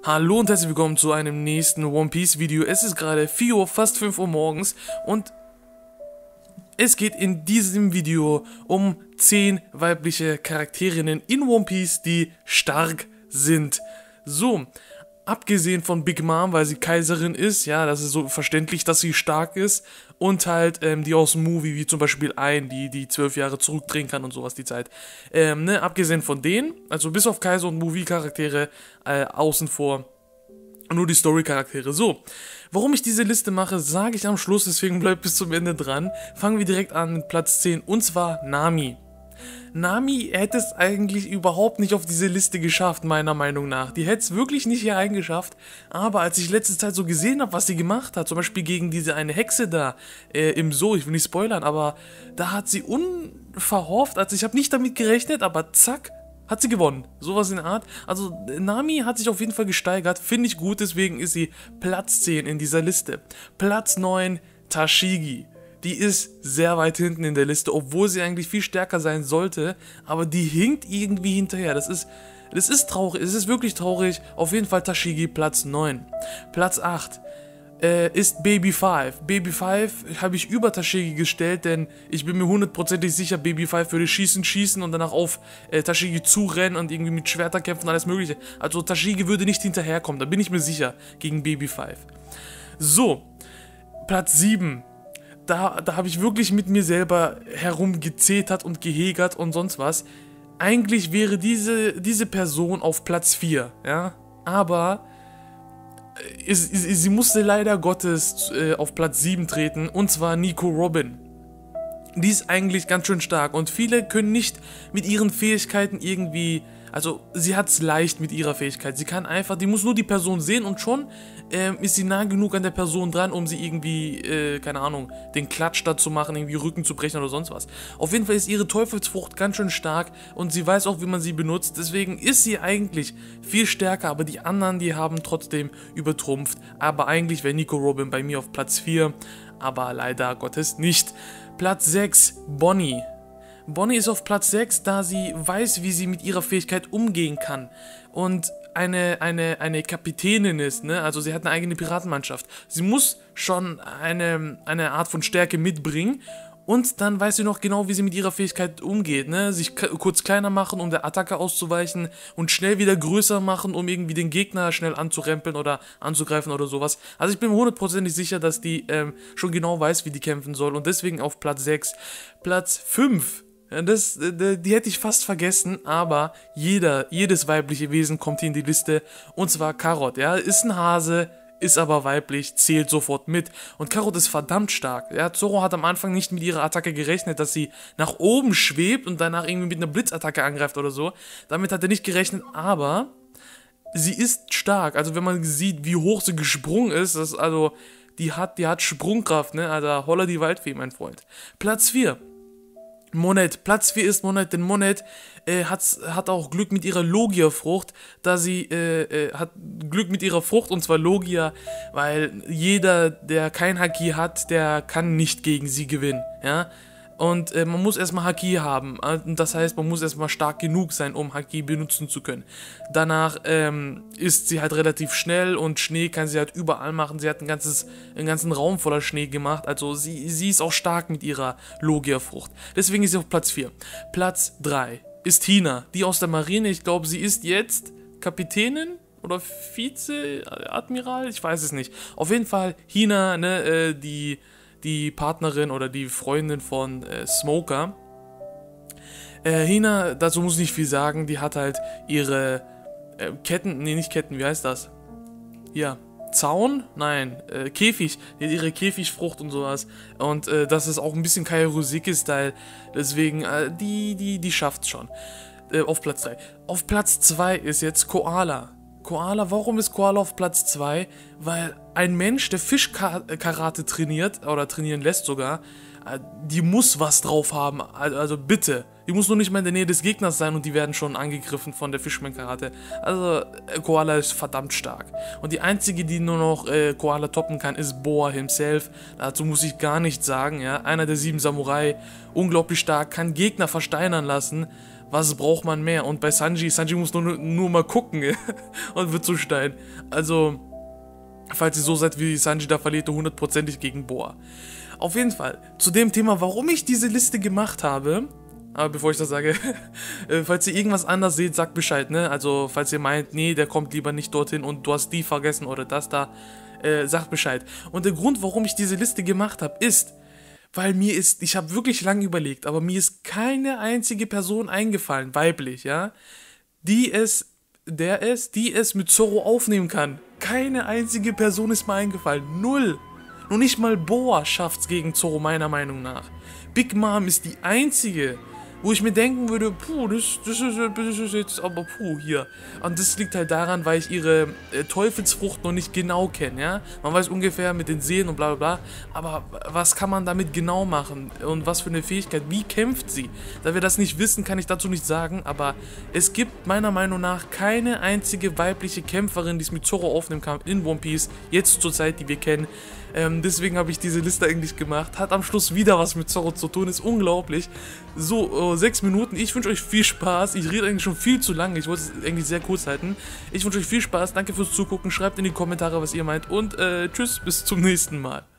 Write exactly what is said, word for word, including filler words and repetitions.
Hallo und herzlich willkommen zu einem nächsten One Piece Video. Es ist gerade vier Uhr, fast fünf Uhr morgens und es geht in diesem Video um zehn weibliche Charakterinnen in One Piece, die stark sind. So, abgesehen von Big Mom, weil sie Kaiserin ist, ja, das ist so verständlich, dass sie stark ist. Und halt ähm, die aus dem Movie, wie zum Beispiel Ein, die die zwölf Jahre zurückdrehen kann und sowas, die Zeit. Ähm, ne, abgesehen von denen, also bis auf Kaiser und Movie-Charaktere äh, außen vor, nur die Story-Charaktere. So, warum ich diese Liste mache, sage ich am Schluss, deswegen bleibt bis zum Ende dran. Fangen wir direkt an mit Platz zehn, und zwar Nami. Nami hätte es eigentlich überhaupt nicht auf diese Liste geschafft, meiner Meinung nach. Die hätte es wirklich nicht hier eingeschafft, aber als ich letzte Zeit so gesehen habe, was sie gemacht hat, zum Beispiel gegen diese eine Hexe da äh, im Zoo, ich will nicht spoilern, aber da hat sie unverhofft, also ich habe nicht damit gerechnet, aber zack, hat sie gewonnen. Sowas in der Art. Also Nami hat sich auf jeden Fall gesteigert, finde ich gut, deswegen ist sie Platz zehn in dieser Liste. Platz neun, Tashigi. Die ist sehr weit hinten in der Liste, obwohl sie eigentlich viel stärker sein sollte, aber die hinkt irgendwie hinterher. Das ist, das ist traurig, es ist wirklich traurig. Auf jeden Fall Tashigi, Platz neun. Platz acht äh, ist Baby Five. Baby Five habe ich über Tashigi gestellt, denn ich bin mir hundertprozentig sicher, Baby Five würde schießen, schießen und danach auf äh, Tashigi zurennen und irgendwie mit Schwertern kämpfen und alles mögliche. Also Tashigi würde nicht hinterherkommen, da bin ich mir sicher, gegen Baby Five. So, Platz sieben. Da, da habe ich wirklich mit mir selber herumgezetert und gehegert und sonst was. Eigentlich wäre diese, diese Person auf Platz vier, ja, aber äh, sie, sie musste leider Gottes äh, auf Platz sieben treten, und zwar Nico Robin. Die ist eigentlich ganz schön stark und viele können nicht mit ihren Fähigkeiten irgendwie, also sie hat es leicht mit ihrer Fähigkeit, sie kann einfach, die muss nur die Person sehen und schon ähm, ist sie nah genug an der Person dran, um sie irgendwie, äh, keine Ahnung, den Klatsch dazu machen, irgendwie Rücken zu brechen oder sonst was. Auf jeden Fall ist ihre Teufelsfrucht ganz schön stark und sie weiß auch, wie man sie benutzt, deswegen ist sie eigentlich viel stärker, aber die anderen, die haben trotzdem übertrumpft, aber eigentlich wäre Nico Robin bei mir auf Platz vier, aber leider Gottes nicht. Platz sechs, Bonnie. Bonnie ist auf Platz sechs, da sie weiß, wie sie mit ihrer Fähigkeit umgehen kann und eine, eine, eine Kapitänin ist, ne? Also sie hat eine eigene Piratenmannschaft. Sie muss schon eine, eine Art von Stärke mitbringen und dann weiß sie noch genau, wie sie mit ihrer Fähigkeit umgeht, ne? Sich kurz kleiner machen, um der Attacke auszuweichen und schnell wieder größer machen, um irgendwie den Gegner schnell anzurempeln oder anzugreifen oder sowas. Also ich bin mir hundertprozentig sicher, dass die ähm, schon genau weiß, wie die kämpfen soll und deswegen auf Platz sechs. Platz fünf. Ja, das, die hätte ich fast vergessen, aber jeder, jedes weibliche Wesen kommt hier in die Liste, und zwar Carrot, ja, ist ein Hase, ist aber weiblich, zählt sofort mit, und Carrot ist verdammt stark, ja, Zoro hat am Anfang nicht mit ihrer Attacke gerechnet, dass sie nach oben schwebt und danach irgendwie mit einer Blitzattacke angreift oder so, damit hat er nicht gerechnet, aber sie ist stark, also wenn man sieht, wie hoch sie gesprungen ist, das, also, die hat, die hat Sprungkraft, ne, also holla die Waldfee, mein Freund. Platz vier. Monet, Platz vier ist Monet, denn Monet äh, hat, hat auch Glück mit ihrer Logia-Frucht, da sie äh, äh, hat Glück mit ihrer Frucht, und zwar Logia, weil jeder, der kein Haki hat, der kann nicht gegen sie gewinnen, ja, und äh, man muss erstmal Haki haben, und das heißt, man muss erstmal stark genug sein, um Haki benutzen zu können. Danach ähm, ist sie halt relativ schnell und Schnee kann sie halt überall machen, sie hat ein ganzes, einen ganzen Raum voller Schnee gemacht, also sie, sie ist auch stark mit ihrer Logia-Frucht. Deswegen ist sie auf Platz vier. Platz drei ist Hina, die aus der Marine, ich glaube, sie ist jetzt Kapitänin oder Vize-Admiral, ich weiß es nicht. Auf jeden Fall Hina, ne, äh, die... die Partnerin oder die Freundin von äh, Smoker. Äh, Hina, dazu muss ich nicht viel sagen, die hat halt ihre äh, Ketten, nee, nicht Ketten, wie heißt das? Ja, Zaun? Nein, äh, Käfig, die hat ihre Käfigfrucht und sowas. Und äh, das ist auch ein bisschen Kairoseki-Style, deswegen, äh, die, die, die schafft's schon. Äh, auf Platz drei. Auf Platz zwei ist jetzt Koala. Koala, warum ist Koala auf Platz zwei? Weil ein Mensch, der Fischkarate trainiert, oder trainieren lässt sogar, die muss was drauf haben, also bitte. Die muss nur nicht mal in der Nähe des Gegners sein und die werden schon angegriffen von der Fishman-Karate. Also Koala ist verdammt stark. Und die einzige, die nur noch äh, Koala toppen kann, ist Boa himself. Dazu muss ich gar nichts sagen, ja. Einer der sieben Samurai, unglaublich stark, kann Gegner versteinern lassen. Was braucht man mehr? Und bei Sanji, Sanji muss nur, nur mal gucken und wird zu Stein. Also, falls ihr so seid wie Sanji, da verliert ihr hundertprozentig gegen Boa. Auf jeden Fall, zu dem Thema, warum ich diese Liste gemacht habe. Aber bevor ich das sage, falls ihr irgendwas anders seht, sagt Bescheid, ne? Also, falls ihr meint, nee, der kommt lieber nicht dorthin und du hast die vergessen oder das da, äh, sagt Bescheid. Und der Grund, warum ich diese Liste gemacht habe, ist, weil mir ist, ich habe wirklich lange überlegt, aber mir ist keine einzige Person eingefallen, weiblich, ja, die es, der es, die es mit Zoro aufnehmen kann. Keine einzige Person ist mir eingefallen, null. Nur nicht mal Boa schafft's gegen Zoro, meiner Meinung nach. Big Mom ist die einzige, wo ich mir denken würde, puh, das, das, ist, das ist jetzt aber puh hier. Und das liegt halt daran, weil ich ihre äh, Teufelsfrucht noch nicht genau kenne, ja. Man weiß ungefähr mit den Seelen und bla bla bla, aber was kann man damit genau machen und was für eine Fähigkeit, wie kämpft sie? Da wir das nicht wissen, kann ich dazu nicht sagen, aber es gibt meiner Meinung nach keine einzige weibliche Kämpferin, die es mit Zoro aufnehmen kann in One Piece, jetzt zur Zeit, die wir kennen. Ähm, deswegen habe ich diese Liste eigentlich gemacht. Hat am Schluss wieder was mit Zoro zu tun, ist unglaublich. So, äh, sechs Minuten. Ich wünsche euch viel Spaß. Ich rede eigentlich schon viel zu lange. Ich wollte es eigentlich sehr kurz halten. Ich wünsche euch viel Spaß. Danke fürs Zugucken. Schreibt in die Kommentare, was ihr meint. Und äh, tschüss, bis zum nächsten Mal.